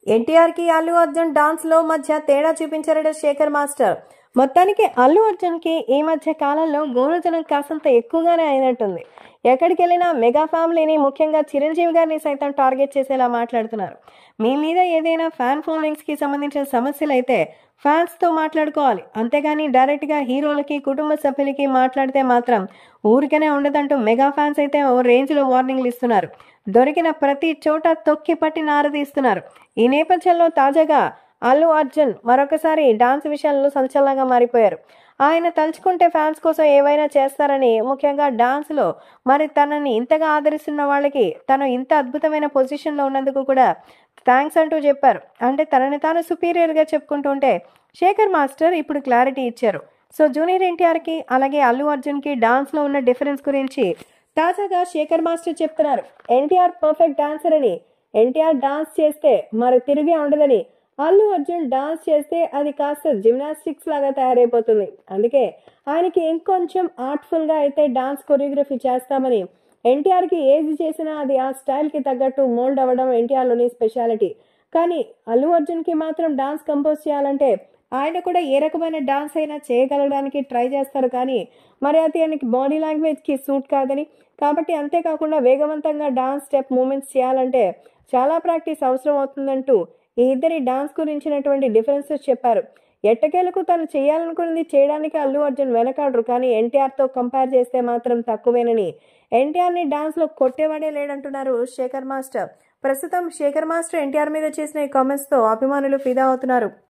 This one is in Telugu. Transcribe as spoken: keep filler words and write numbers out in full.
ఎన్టీఆర్ కి అల్లు అర్జున్ డాన్స్ లో మధ్య తేడా చూపించారట శేఖర్ మాస్టర్. మొత్తానికి అల్లు అర్జున్ కి ఈ మధ్య కాలంలో గోరుజనం కాసంత ఎక్కువగానే అయినట్టుంది. ఎక్కడికి వెళ్ళినా మెగా ఫ్యామిలీని, ముఖ్యంగా చిరంజీవి గారిని సైతం టార్గెట్ చేసేలా మాట్లాడుతున్నారు. మీ మీద ఏదైనా ఫ్యాన్ ఫాలోయింగ్స్ కి సంబంధించిన సమస్యలు అయితే ఫ్యాన్స్ తో మాట్లాడుకోవాలి, అంతేగాని డైరెక్ట్ గా హీరోలకి, కుటుంబ సభ్యులకి మాట్లాడితే మాత్రం ఊరికనే ఉండదంటూ మెగా ఫ్యాన్స్ అయితే ఓ రేంజ్ లో వార్నింగ్లు ఇస్తున్నారు. దొరికిన ప్రతి చోట తొక్కి పట్టి నారదీస్తున్నారు. ఈ నేపథ్యంలో తాజాగా అల్లు అర్జున్ మరొకసారి డాన్స్ విషయంలో సంచలనంగా మారిపోయారు. ఆయన తలుచుకుంటే ఫ్యాన్స్ కోసం ఏవైనా చేస్తారని, ముఖ్యంగా డాన్స్ లో మరి తనని ఇంతగా ఆదరిస్తున్న వాళ్ళకి తను ఇంత అద్భుతమైన పొజిషన్ లో ఉన్నందుకు కూడా థ్యాంక్స్ అంటూ చెప్పారు. అంటే తనని తాను సుపీరియర్ గా చెప్పుకుంటుంటే శేఖర్ మాస్టర్ ఇప్పుడు క్లారిటీ ఇచ్చారు. సో జూనియర్ ఎన్టీఆర్ కి అలాగే అల్లు అర్జున్ కి డాన్స్ లో ఉన్న డిఫరెన్స్ గురించి తాజాగా శేఖర్ మాస్టర్ చెప్తున్నారు. ఎన్టీఆర్ పర్ఫెక్ట్ డాన్సర్ అని, ఎన్టీఆర్ డాన్స్ చేస్తే మరి తిరిగే ఉండదని, అల్లు అర్జున్ డాన్స్ చేస్తే అది కాస్త జిమ్నాస్టిక్స్ లాగా తయారైపోతుంది. అందుకే ఆయనకి ఇంకొంచెం ఆర్ట్ఫుల్ గా అయితే డాన్స్ కొరియోగ్రఫీ చేస్తామని, ఎన్టీఆర్ కి ఏది చేసినా అది ఆ స్టైల్ కి తగ్గట్టు మోల్డ్ అవ్వడం ఎన్టీఆర్ లోని స్పెషాలిటీ. కానీ అల్లు అర్జున్ కి మాత్రం డాన్స్ కంపోజ్ చేయాలంటే ఆయన కూడా ఏ రకమైన డాన్స్ అయినా చేయగలడానికి ట్రై చేస్తారు. కానీ మరి అది ఆయనకి బాడీ లాంగ్వేజ్ కి సూట్ కాదని, కాబట్టి అంతేకాకుండా వేగవంతంగా డాన్స్ స్టెప్ మూమెంట్స్ చేయాలంటే చాలా ప్రాక్టీస్ అవసరం అవుతుందంటూ ఈ ఇద్దరి డాన్స్ గురించినటువంటి డిఫరెన్సెస్ చెప్పారు. ఎట్టకేలకు తను చేయాలనుకున్నది చేయడానికి అల్లు అర్జున్ వెనకాడరు, కానీ ఎన్టీఆర్ తో కంపేర్ చేస్తే మాత్రం తక్కువేనని, ఎన్టీఆర్ ని డాన్స్ లో కొట్టేవాడే లేడంటున్నారు శేఖర్ మాస్టర్. ప్రస్తుతం శేఖర్ మాస్టర్ ఎన్టీఆర్ మీద చేసిన ఈ కామెంట్స్ తో అభిమానులు ఫిదా అవుతున్నారు.